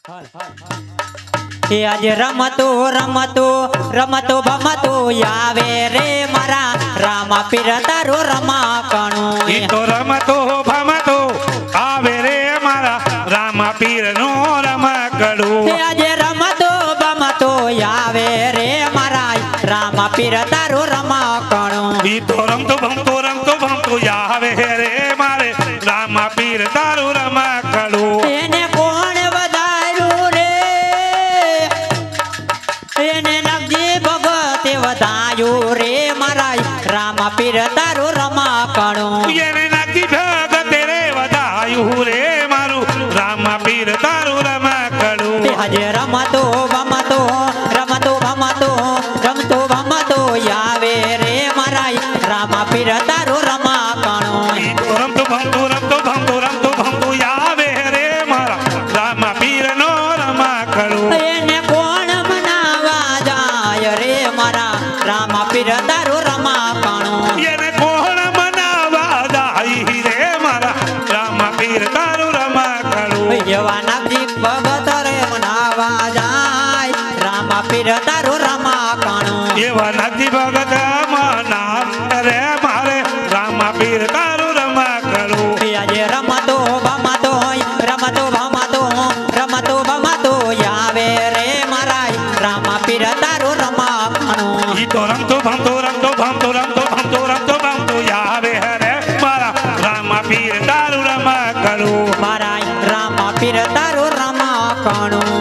એ આજે રમતો રમતો રમતો ભમતો આવે રે મારા રામા પીર તારો રમાકણું. એ તો રમતો ભમતો આવે રે મારા રામા પીર નો રમકડું. એ આજે રમતો ભમતો આવે રે મારા રામા પીર તારો રમાકણું. એ તો રમતો ભમતો આવે રે મારે રામા પીર તારું રમકડું. એને કોણ વધાર્યું રે એને નગજી ભગતે વધાયું રે મારા રામા પીર તારું રમાકણું. એને નાગી ભગતે રે વધાયું રે મારું રામા પીર તારું રમકડું. આજે રમતો ભમતો રમતો ભમતો રમતો ભમતો આવે રે મારા રામા પીર તારું રમાકણું. એ તો રમતો ભમતો આવે રે મારા રામા પીર નો રમકડું. એને કોણ મનાવા જાય રે મારા રામા પીર તારું રમાકણું. એને કોણ મનાવા જાય રે મારા રામા પીર તારું રમકડું. જેવા નાગજી ભગત રે મનાવા જાય રામા પીર તારું રમાકણું. એવા નાગજી ભગત મના રે મારે રામા પીર તારું રમકડું. આજે રમતો ભમતો રમતો ભમતો રમતો ભમતો આવે રે મારા રામા પીર તારું રમાકણું. ઈ તો રમતો ભમતો આવે રે મારા રામા પીર તારું રમકડું. મારા રામા પીર તારું રમાકણું.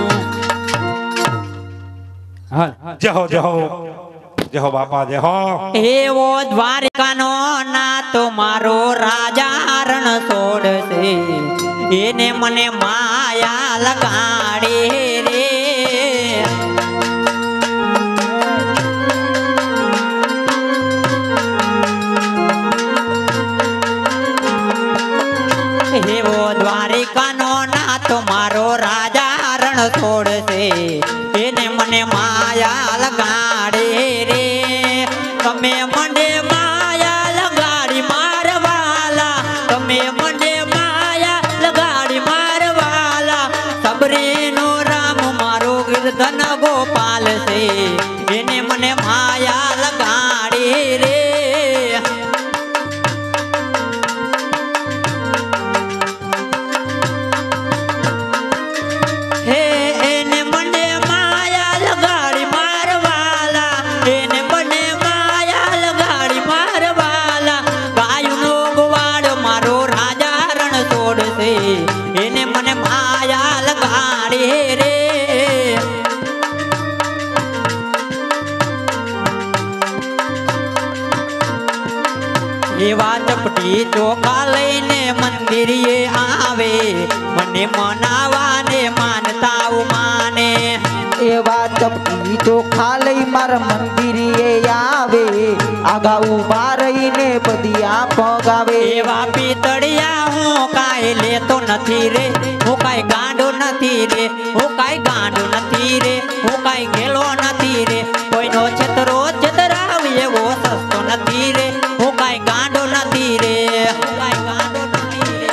જય હો બાપા જય હો. એવો દ્વારિકાનો નાતો મારો રાજા રણ છોડશે એને મને માયા લગાડે રે. એવો દ્વારિકાનો નાતો મારો રાજા રણ છોડશે એને મને માયા લગાડે રે. તમે મને માયા લગાડી મારવાલા તમે મને માયા લગાડી મારવાલા સબરીનો રામ મારો ગિરધન ગોપાલ છે એને મને માયા લગાડી રે. હે એને મને માયા લગાડી મારવાલા એને મને માયા લગાડી મારવાલા ગાયનો ગોવાળ મારો રાજા રણ છોડશે એને મને માયા લગાડી રે. એવા ચપટી ચોખા લઈને મંદિરે આવે મને મનાવાને માનતાઓ માને. એવા ચપટી ચોખા લઈ મારા મંદિરે આવે આગા ઉભા રહીને બધી પગાવે. એવા પિતળિયા હું કાંઈ લેતો નથી રે હું કાંઈ ગાંડો નથી રે હું કાંઈ ગાંડો નથી રે હું કાંઈ ગેલો નથી રે કોઈનો છેતરો છેતરાવ એવો સસ્તો નથી રે હું કાંઈ ગાંડો નથી રે હું કાંઈ ગાંડો નથી રે.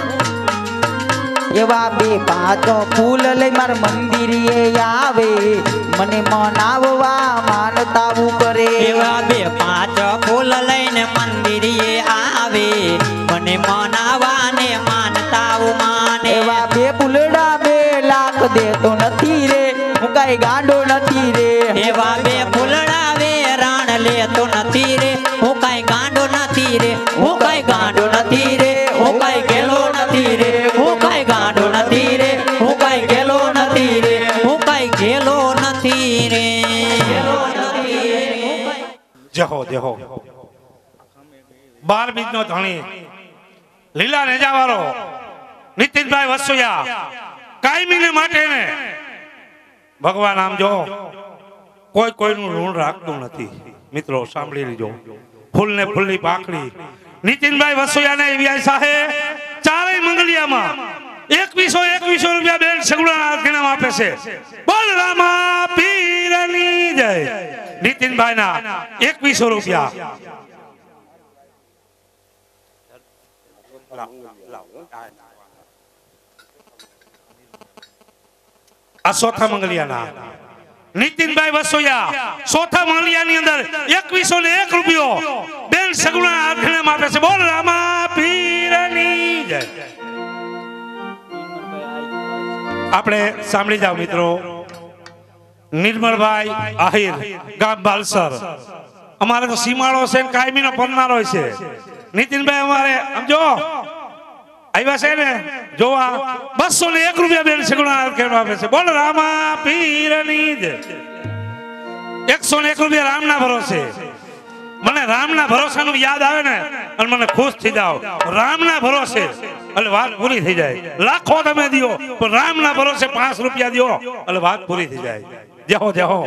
એવા બે પાંચ ફૂલ લઈ મારા મંદિરે આવે મને મનાવવા માનતાવું કરે. એવા બે પાંચ ફૂલ લઈને મંદિરે આવે મને મનાવાને માનતાઓ માને. એવા બે ફૂલડા 2 લાખ દેતો નથી રે હું કાંઈ ગાંડો નથી રે. એવા બે ફૂલડા વેરાણ લેતો નથી રે હું કાંઈ ગાંડો નથી રે હું કાંઈ ગાંડો નથી રે હું કાંઈ ગેલો નથી રે હું કાંઈ ગાંડો નથી રે હું કાંઈ ગેલો નથી રે હું કાંઈ ગેલો નથી રે. જય હો 12 બીજનો ધણી લીલા નેજાવાળો નીતિનભાઈ વસુયા કાયમીને માટે ને ભગવાન આમ જો કોઈ કોઈનું ઋણ રાખતું નથી. મિત્રો સાંભળી લીજો. ફૂલ ને ફૂલની પાકડી નીતિનભાઈ વસુયા ને વ્યાય સાહે ચારેય મંગલિયામાં 2100 રૂપિયા બેન સગુણા ગણામ આપે છે. બોલ રામા પીરની જય. નીતિનભાઈ ના 2100 રૂપિયા. આ ચોથા મંગલિયાના નીતિનભાઈ વસોયા ચોથા મંગલિયાની અંદર 2101 રૂપિયો બેન સગુણા આખણે આપે છે. બોલ રામા પીરની જય. આપણે સાંભળી જાવ મિત્રો. નિર્મળભાઈ આહિર ગામ બાલસર. અમારે તો સીમાડો છે ને કાયમીનો પરનારો છે. નીતિનભાઈ અમારે સમજો આવ્યા છે ને જોવા 201 રૂપિયા બેન સગુણા આખણે આપે છે. બોલ રામા પીરની જય. 101 રૂપિયા રામના ભરોસે. મને રામના ભરોસાનું યાદ આવે ને અને મને ખુશ થઈ જાવ. રામના ભરોસે એટલે વાત પૂરી થઈ જાય. લાખો તમે દિયો પણ રામના ભરોસે 5 રૂપિયા દિયો એટલે વાત પૂરી થઈ જાય. જહો જહો.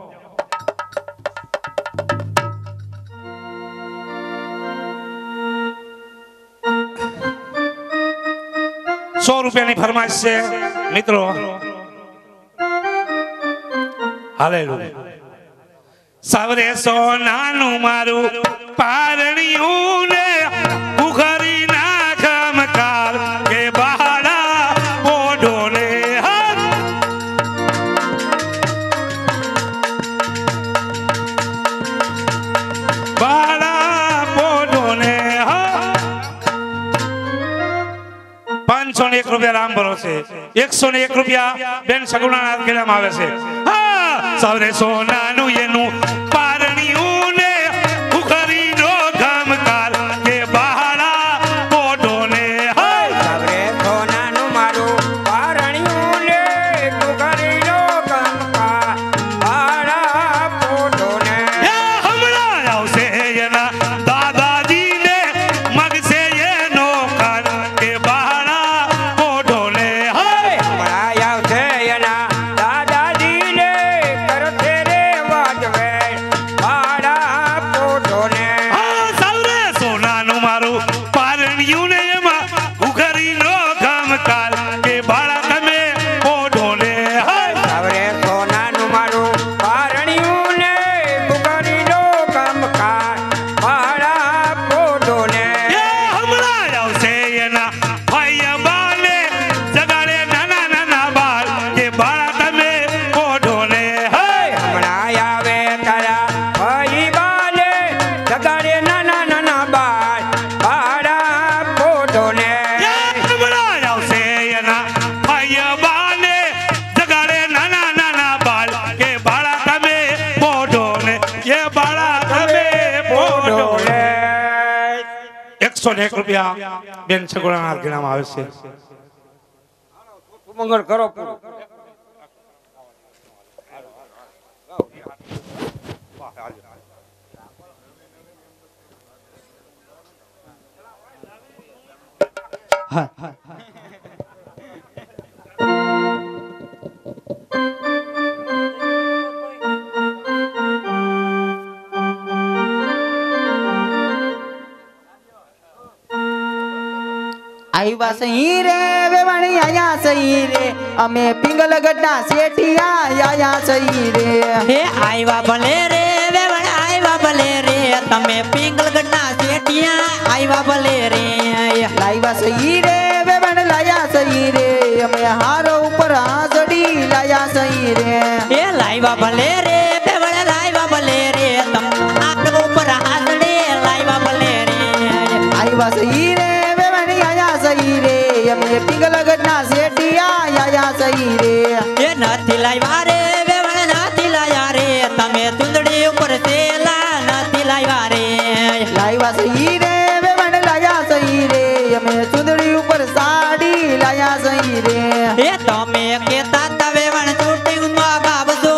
₹100 ફરમાઈશ છે મિત્રો. હાલેલુયા. સાવરે સોનાનું મારું પારણિયું ને ઉઘરી ના ચમકાર કે બહાડા ઓઢો ને બહાડા ઓઢો ને 501 રૂપિયા રામ ભરોસે. 101 રૂપિયા બેન સગુણા નાથ ગેલામાં આવે છે. સૌરે સોનાનું એનું પારણિયું ને ઉખરી નો ધમકાર કે બહાડા પોઢો ને. સૌરે સોનાનું મારું પારણિયું ને ઉખરી નો ધમકાર બહાડા પોઢો ને. હમણાં આવશે એના દાદાજી ને મગશે એનો કાન કે બહાડા પોઢો ને. હમણાં આવશે એના દાદાજી ને કરશે રે વાજવે બહાડા પોઢો ને. સૌરે સોનાનું મારું પારણિયું ને એમાં ઉઘરી નો ધમકાર કે બહાડા તમે પોઢો ને. સૌરે સોનાનું મારું પારણિયું ને ઉખરી નો ધમકાર બહાડા પોઢો ને. હમણાં આવશે એના ભાઈ બાને જગાડે નાના નાના બાળ કે બાળા તમે પોઢો ને. હમણાં આવે તારા ભાઈ બાને જગાડે નાના નાના બાળ બહાડા પોઢો ને. હમણાં આવશે એના ભાઈ બાને જગાડે નાના નાના બાળ કે બાળા તમે પોઢો ને. એ બાળા તમે પોઢો ને. 101 રૂપિયા બેન સગુણા ગણામાં આવે છે. મંગળ કરો પૂરું. આવ્યા સહી રે વેવાણી આયા સહી રે અમે પિંગલગઢના શેઠિયા આયા સહી રે. હે આવ્યા ભલે રે વેવણ આવ્યા ભલે રે તમે પિંગલગઢના શેઠિયા આવ્યા ભલે રે. લાવ્યા સહી રે વેવાણ લાયા સહી રે અમે હારો ઉપર હાજડી લાયા સહી રે. એ લાવ્યા ભલે રે વેવણ લાવ્યા ભલે રે તમે આટલો ઉપર હાથડે લાવ્યા ભલે રે. આવ્યા સહી રે વેવાણી આયા સહી રે અમે પિંગલગઢના શેઠિયા આયા સહી રે. એ નથી લાવ્યા રે વેવણ નથી લાયા રે તમે ચૂંદડી ઉપર સેલા નથી લાવ્યા રે. લાવ્યા સહી રે વેવાણ લાયા સહી રે અમે ચૂંદડી ઉપર સાડી લાયા સહી રે. એ તમે કેતા તા વેવણ શૂટિંગમાં બાબસો.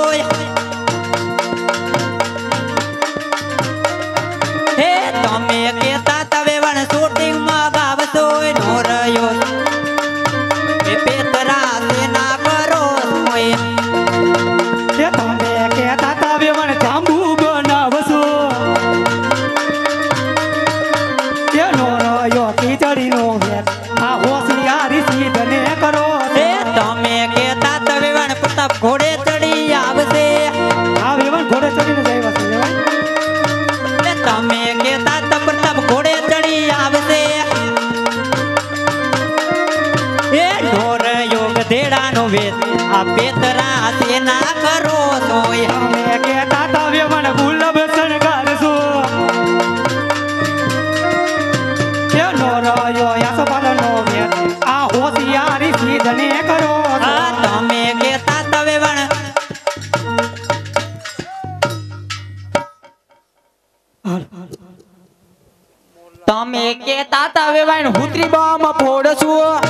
હે તમે કેતા તા વેવણ શૂટિંગમાં બાબસો નો રહ્યો એ પેતરા સેના કરો હોય. એ તમે કહેતા તા વેવણ જાંબુ બનાવશો એનો રહ્યો ખીચડીનો વેત આ હોશિયારી સીધને કરો. એ તમે કેતા તા વેવણ પેતરા સેના કરો સોય તમે કહેતા તા વેવાણ ગુલાબ શણગારશો એ નો રહ્યો યશપાલનો વેદ આ હોશિયારી સિદ્ધને કરો આ તમે કેતા તવે વણ તમે કેતા તા વેવાણ હુતરી બમ ફોડશું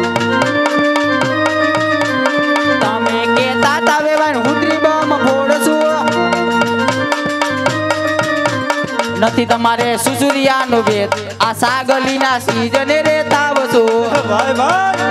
તમે કેતા તા વેવાણ હુતરી બમ ફોડશું નથી તમારે સુસુરિયાનો વેદ આ સાગલીના સીજને રેતા વસો ભાઈ ભાઈ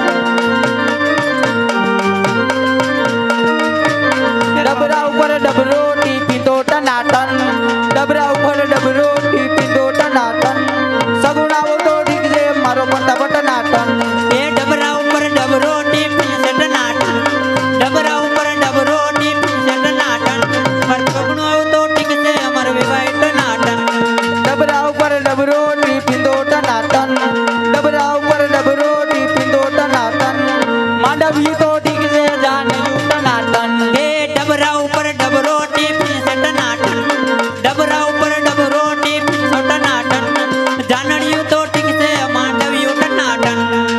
ડબરા ઉપર ડબરો ટીપીતો ટનાટન ડબરા ઉપર ડબરો ટીપીતો ટનાટન સગુણાવો તો ઠીક છે મારો પટ્ટા પટનાટન એ ડબરા ઉપર ડબરો ટીપી સેટ નાટન ડબરા ઉપર ડબરો ટીપી સેટ નાટન પર છોકણું આવું તો ઠીક છે અમાર વિવાહિત નાટન ડબરા ઉપર ડબરો ટીપીતો ટનાટન ડબરા ઉપર ડબરો ટીપીતો ટનાટન માંડવી તો ઠીક છે જાનયું ટનાટન એ ડબરા ઉપર ડબરો ટીપી સેટ નાટન ડબરા ઉપર ડબરો ટીપી સેટ નાટન જાનણિયું તો ઠીક છે માંડવ્યું નાટન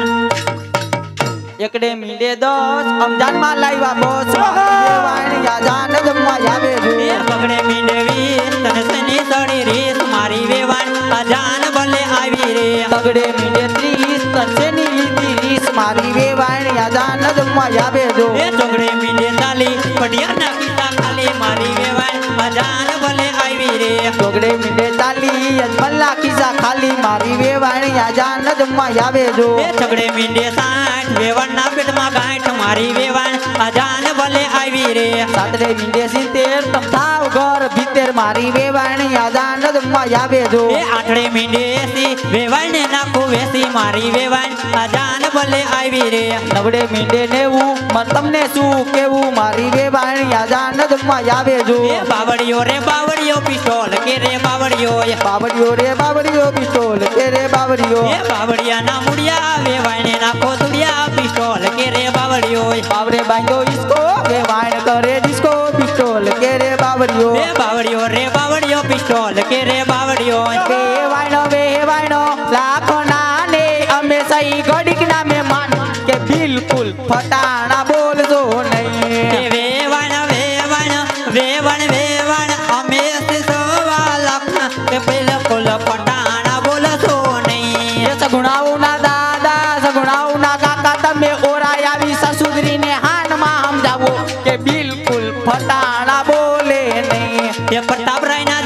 એકડે મીંડે 10 અમજાન માં લાવ્યા બોસ વાણિયા જાન જમવા આવે એ જો પગડે મીંડવી તનસની સડી રીસ મારી વેવાણ અજાન ભલે આવી રે તગડે મીંડે 30 તરસેની લીધી રીસ મારી વે વાણિયા જાન જમવા આવે જો એ ચોગડે મીંડે ચાલી પડિયાના કિસ્સા ખાલી મારી વેવાણ અજાન ભલે આવી રે ચોગડે મીંડે 40 અજમલના ખિસ્સા ખાલી મારી વે વાણિયા જાન જમવા આવે જો એ ચોગડે મીંડે 60 વેવાણના પેટમાં ગાંઠ મારી વેવાણ અજાન ભલે આવી રે સાતડે મીંડે 70 તમ થાવ ઘર ભીતર મારી વે વાણિયા જાન જમવા આવે જો એ આઠડે મીંડે 80 વેવાણને નાખો વેસી મારી વેવાણ અજાન ભલે આવી રે નવડે મીંડે 90 તમને શું કેવું મારી વે વાણિયા જાન જમવા આવે જો એ બાવળિયો રે બાવળિયો પિસ્તોલ કે રે બાવળિયો બાવળિયો રે બાવળિયો પિસ્તોલ કે રે બાવળિયો એ બાવળિયાના મુડિયા વેવાણે નાખો તુડિયા પિસ્તોલ કે રે બાવળિયો બાવરે બાંધો ઈસકો વે વાણ કરે ડિસ્કો પિસ્તોલ કે રે બાવળિયો એ બાવળિયો રે બાવળિયો પિસ્તોલ કે રે બાવળિયો વે વાણો લાખો નાને અમે સહી ઘડીક ના મહેમાન કે બિલકુલ ફટાણા બોલજો એ નહીં વેવાણ વેવાણ વેવાણ વેવાણ અમે સવા લખ કે બિલકુલ પટાણા બોલશો નહીં એ સગુણાઓના દાદા સગુણાઓના કાકા તમે ઓરાય આવી સસુદરીને હાનમાં સમજાવો કે બિલકુલ ફટાણા બોલે નહીં એ પ્રતાપરાયના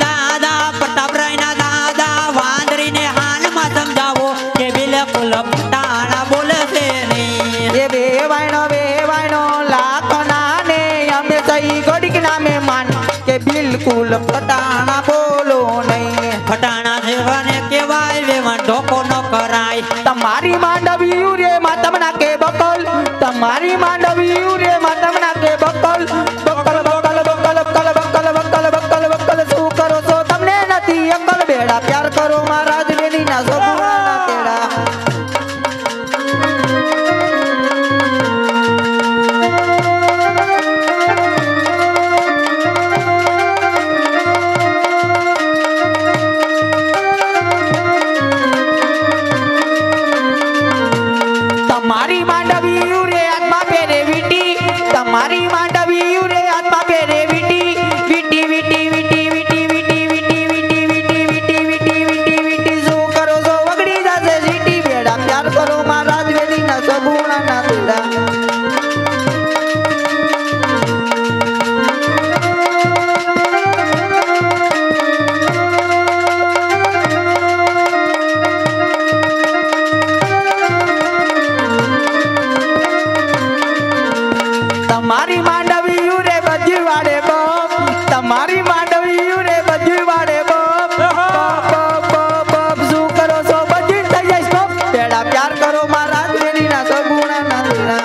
દાદા વાંદરીને હાનમાં સમજાવો કે બિલકુલ પટાણા બોલશે નહીં એ વે વાણો લાખો નાને અમે સહી ઘડીક ના મહેમાન કે બિલકુલ ફટાણા બોલો નહીં ફટાણા જેવાને કહેવાય વેવાણ ધોકો ન કરાય તમારી માંડવી રે માં તમના કે બકલ તમારી માંડવી રે માં તમના કે બકલ બકલ બકલ બકલ બકલ બકલ બકલ બકલ બકલ શું કરો છો તમને નથી અકલ બેડા પ્યાર કરો મારા દેવી ના સગુણા તેડા તમારી માંડવી રે આત્મા પેરે વીટી તમારી માંડવી રે આત્મા પેરે વીટી વીટી વીટી વીટી વીટી વીટી વીટી વીટી વીટી વીટી વીટી વીટી વીટી શું કરો છો વગડી જશે સીટી બેડા પ્યાર કરો મારા દેવી ના સગુણા ના તેડા તમારી માંડવી રે બધી વાડે બપ તમારી માંડવી રે બધી વાડે બપ બપ બપ શું કરો છો બધી થઈ જાય સ્ટોપ પેડા પ્યાર કરો મારા દેવી ના સગુણા ના તેડા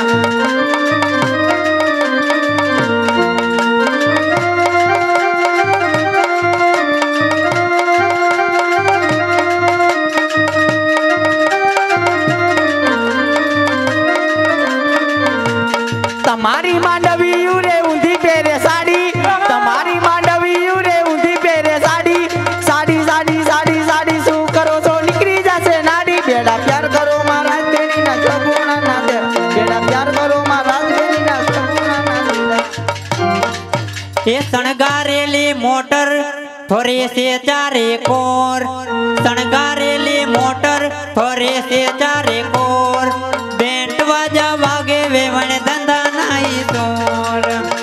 તમારી માંડવી માંડવી રે ઊંધી પહેરે સાડી તમારી માંડવી રે ઊંધી પહેરે સાડી સાડી સાડી સાડી સાડી શું કરો છો નીકળી જશે નાડી બેડા પ્યાર કરો મારા તેની ના સગુણા ના દે બેડા પ્યાર કરો મારા તેની ના સગુણા ના દે એ શણગારેલી મોટર ફરે છે ચારે કોર શણગારેલી મોટર ફરે છે ચારે કોર બેન્ટ વાજા વાગે વેવણ ધંધા નાઈ સોર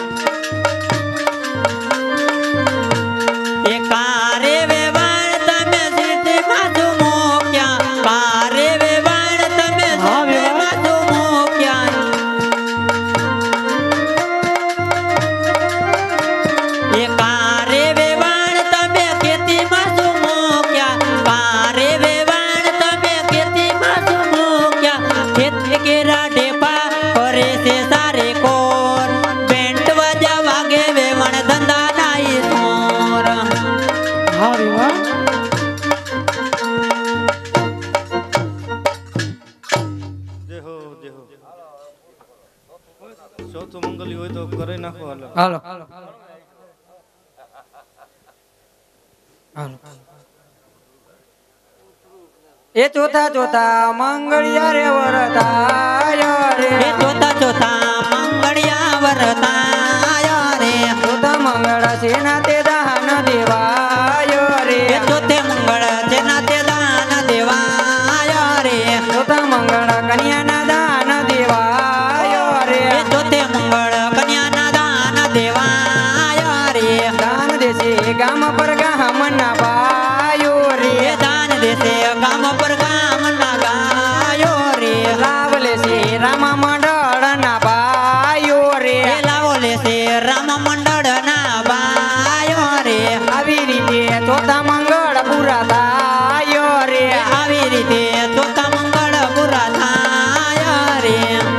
એ કારે વેવણ તમે સીટી માથું મોક્યા કારે વેવણ તમે સીટી માથું મોક્યા એ કારે વેવણ તમે ખેતી માથું મોક્યા કારે વેવણ તમે ખેતી માથું મોક્યા ખેતી કેરા ડેપા કરે છે સારે કોર બેન્ટ વાજા વાગે વેવણ ધંધા નાઈ સોર હારી વાહ દેહો દેહો ચોથું મંગલી હોય તો કરે નાખો હાલો હાલો એ ચોથા ચોથા મંગળિયા રે વરતાય રે એ ચોથા ચોથા મંગળિયા વરતાય રે ચોથા મંગળ સેના તે દાન દેવાય રે એ ચોથે મંગળ જેના તે દાન દેવાય રે ચોથા મંગળ કન્યાના દાન દેવાય રે એ ચોથે મંગળ કન્યાના દાન દેવાય રે દાન દેશે ગામ પર ગામ ના પાયો રે એ દાન દેશે ગામ પર ગામ ના ગાયો રે લાવ લેશે રામ મંડળ ના પાયો રે એ લાવો લેશે રામ મંડળ ના બાયો રે આવી રીતે ચોથા મંગળ પૂરા થાય રે આવી રીતે ચોથા મંગળ પૂરા થાય રે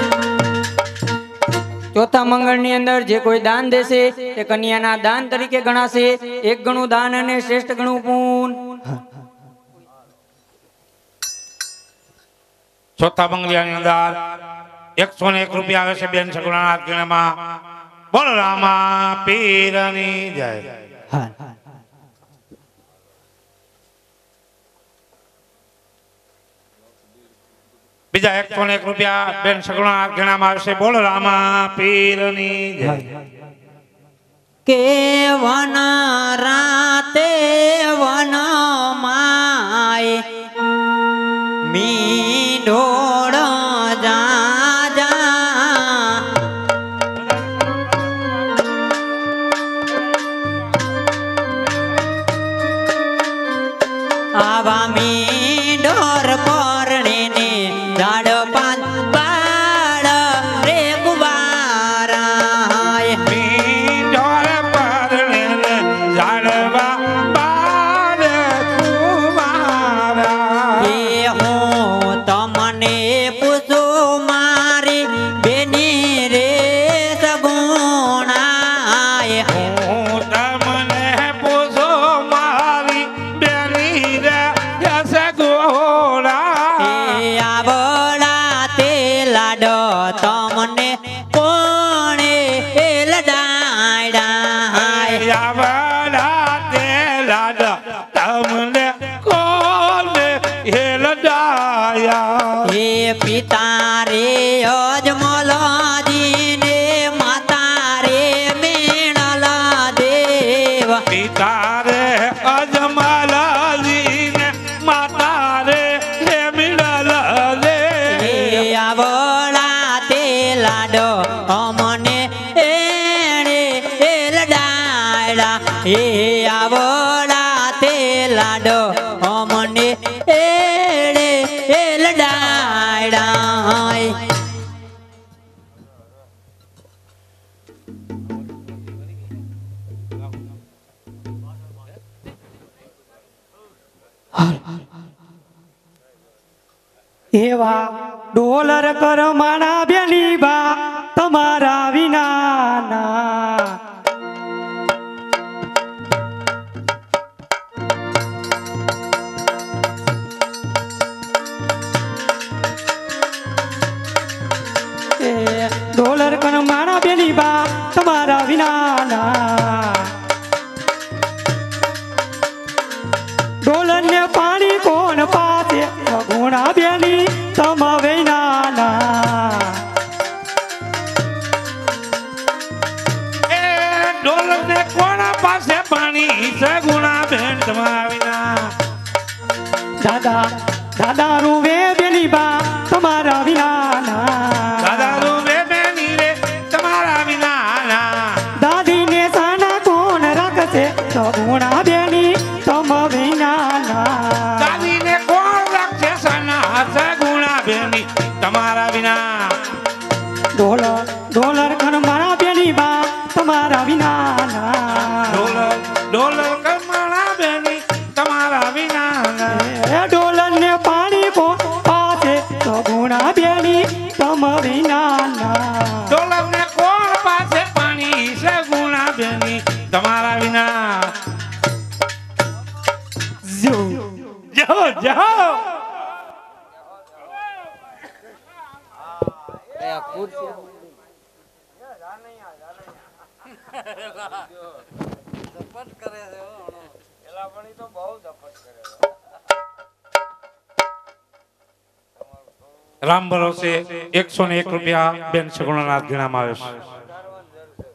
ચોથા મંગળ ની અંદર જે કોઈ દાન દેશે તે કન્યાના દાન તરીકે ગણાશે એક ગણું દાન અને શ્રેષ્ઠ ગણું પૂન ચોથા બંગલિયાની અંદર 101 રૂપિયા આવે છે બેન સગુણાના ગણમાં બોલ રામા પીરની જય બીજા 101 રૂપિયા બેન સગુણાના ગણમાં આવે છે બોલ રામા પીરની જય કે વન રાતે વન માય મીંઢોળ જા જા આવા મીંઢોર પરણીને ઝાડ પાન બાળ રે કુવારાય મીંઢોળ પરણીને ઝાડવા બાળ કુંવારા. એ હું તમને પૂછું મારી બેની રે સગુણાય હું તમને પૂછું મારી બેની રે સગુણા. એ આવડા તે લાડો તમને કોણે લડાયડા આવડા તે લાડ તમને કોને હેલડાયા. હે પિતા રે અજમલજીને માતા રે મેણલા દેવ પિતા રે અજમલજીને માતા રે હે મિળલ રે. હે આવડા તે લાડો અમને એણે લડાયડા હે આવડા તે લાડો અમને એણે લડાયડા એવા ડોલર કરમાણા બેની બા તમારા વિનાના એ ડોલર કરમાણા બેની બા તમારા વિનાના ડોલન ને પાણી કોણ પાસે ગુણા બેની તમ વિનાના એ ડોલર ને કોના પાસે પાણી સગુણા બેન તમારા વિના દાદા દાદા રૂવે બેની બા તમારા વિનાના દાદા રૂવે બેની રે તમારા વિના દાદી ને સાના કોણ રાખશે સગુણા બેની તમ વિનાના દાદી ને કોણ રાખશે સના સગુણા બેની તમારા વિના ડોલર ઘર મારા બેની બા તમારા વિનાના ડોલર કમાણા બેની તમારા વિના ડોલર ને પાણી કો પાસે સગુણા બેની તમ વિનાના ડોલર ને કોણ પાસે પાણી સગુણા બેની તમારા વિના જાઓ જાઓ રામ ભરોસે 101 રૂપિયા બેન સગુણાનાથ ગણામાં આવ્યો છે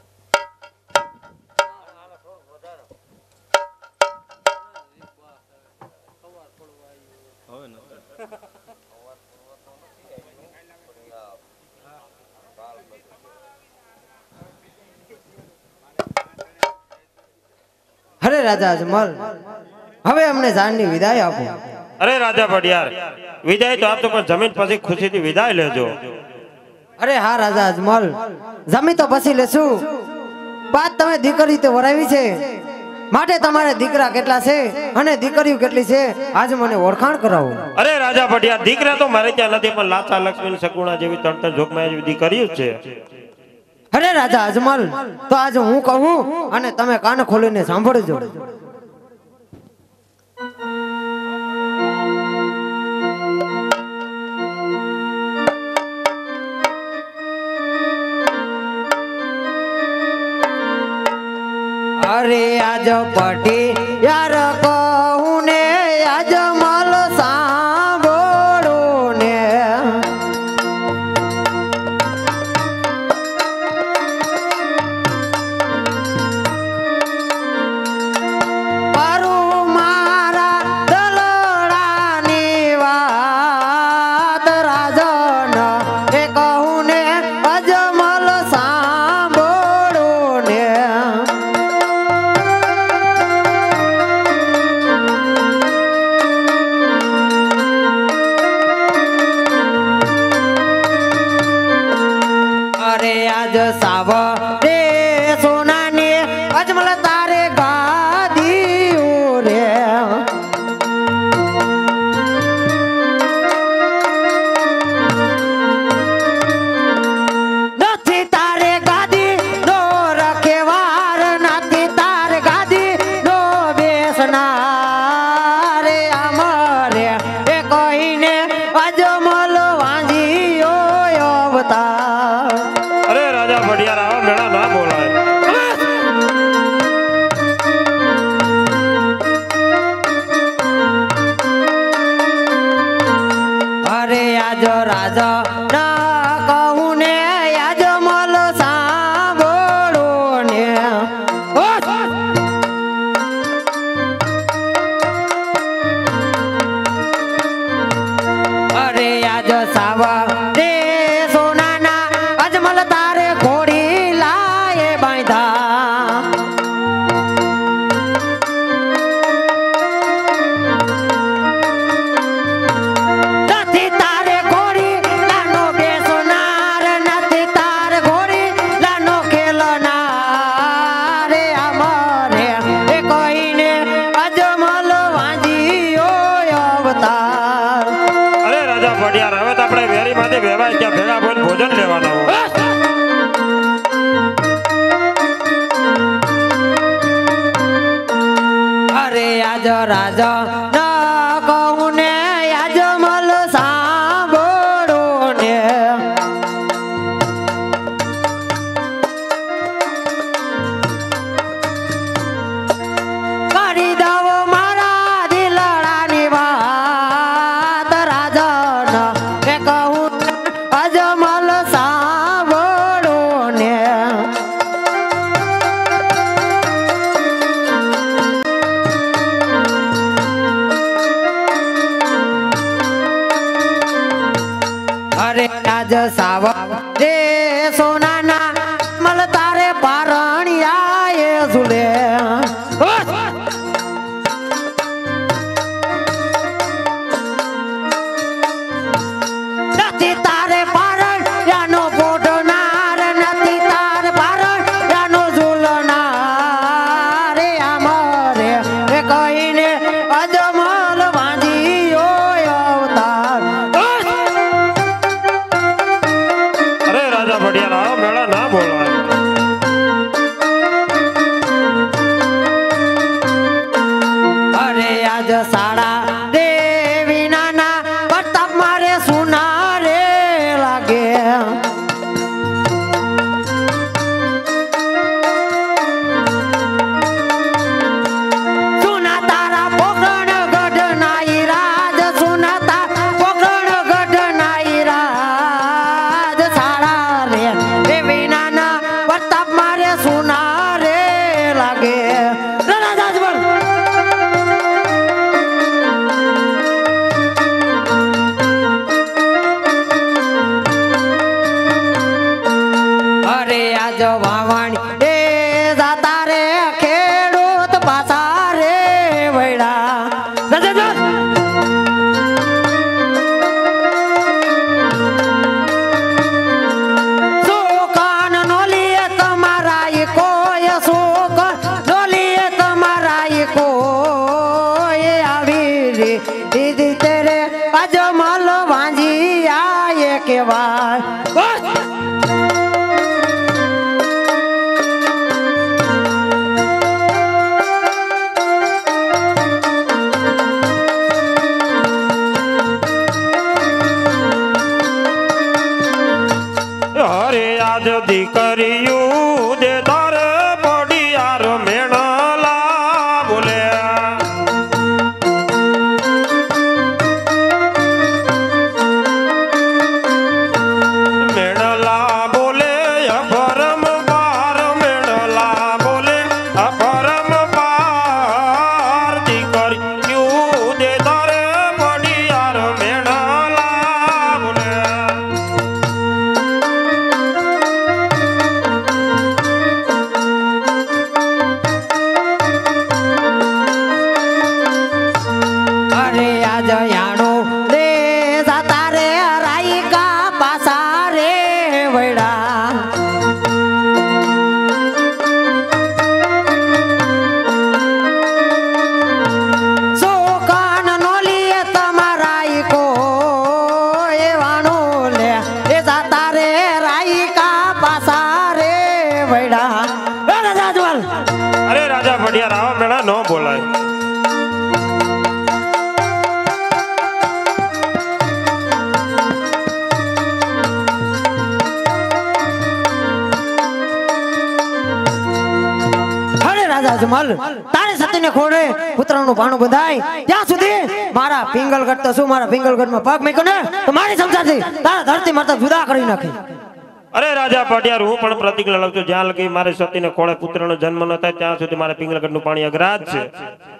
અરે રાજા અજમલ હવે અમને જાનની વિદાય આપો અરે રાજા ભડિયાર વિદાય તો આપતો પણ જમીન પછી ખુશીથી વિદાય લેજો અરે હા રાજા અજમલ જમી તો પછી લેશું બાદ તમે દીકરી તો વરાવી છે માટે તમારે દીકરા કેટલા છે અને દીકરીઓ કેટલી છે આજ મને ઓળખાણ કરાવો અરે રાજા ભડિયાર દીકરા તો મારે ત્યાં નથી પણ લાચા લક્ષ્મી સગુણા જેવી ત્રણ જોગમાં જેવી દીકરીઓ છે અરે રાજા અજમલ તો આજ હું કહું અને તમે કાન ખોલીને સાંભળજો અરે આજ પટી યાર કહું ને આજ મલ સાંભળો ને પારું મારા દલડાની વાત રાજન એ કહું ને અજમલ સાંભળો ને અરે આજ સાવ રે સોનાની અજમલ તારે ગાદી રે નથી તારે ગાદી નો રખેવાર નથી તારે ગાદી નો બેસનાર રે અમારે એ કહીને અજમલ વાંજીઓ અવતાર અરે રાજા ભડિયાર આવા મેળા ના બોલાય અરે આજ રાજા ના કહું ને આજ મલ સાંભળો ને અરે આજ સાવા રે સોનાના અજમલ તારે ઘોડી લાયે બાંધા નથી તારે ઘોડી લાનો બેસનાર નથી તારે ઘોડી લાનો ખેલનાર રે અમારે એ કહીને અજમલ વાંજીઓ અવતાર અરે રાજા ભડિયાર હવે તો આપણે વેરી માંથી વેવાય ત્યાં ભેગા ભઈને ભોજન લેવાના હોય અરે આજ રાજા ના કહું ને અજમલ સાંભળો ને આજ સાવ રે સોનાના મલ તારે પારણિયા એ ઝૂલે નથી તારે પારણિયાનો પોઢનાર નથી તારે પારણિયાનો ઝૂલનાર રે આમરે રે કહીને અજમલ વાંધીયો અવતાર અરે રાજા ભડિયારા મેળા ના બોલાય અરે આજ સાડા રે વિનાના પ્રતાપ મારે સુના રે લાગે સુના તારા પોકરણ ગઢ નાઈ રાજ સુના તારા પોકરણ ગઢ નાઈ રાજ સાડા રે વિનાના પ્રતાપ મારે સુના રે લાગે રાજા જબર અરે આજ વાવણી એ જાતા રે ખેડૂત પાછા રે વૈડા સુકાન નોલીએ તમારા કોઈ સુકાન નોલીએ તમારા કોઈ આવી રે દીદી તેરે અજમલ વાંજી આયે કેવાય અરે આજ દીકરીયું દે તારે પડિયાર મેણલા બોલે મેણલા બોલે અભરમ પાર મેણલા બોલે અભરમ પાર દીકરીયું દે તારે પડિયાર મેણલા બોલે અરે આજ યાણો રે જાતા રે રાઈકા પાસા રે વૈડા સુકાન નોલીએ તમારા કોઈ વાણો લે એ જાતા રે રાઈકા પાસા રે વૈડા રાજા જવાલ અરે રાજા ભડિયાર આવા મેળા ન બોલાય અરે રાજા જમલ તારે સતીને ખોડે પુત્રનું ભાણું બંધાય ત્યાં સુધી મારા પિંગલગઢ તો શું મારા પિંગલગઢમાં પગ મૂક્યો ને તો મારી સમજાથી તારા ધરતી માતા જુદા કરી નાખી અરે રાજા ભડિયાર હું પણ પ્રતિજ્ઞા લઉં છું જ્યાં લગી મારે સતીને ખોળે પુત્રનો જન્મ ન થાય ત્યાં સુધી મારે પિંગલગઢનું પાણી અગ્રાજ છે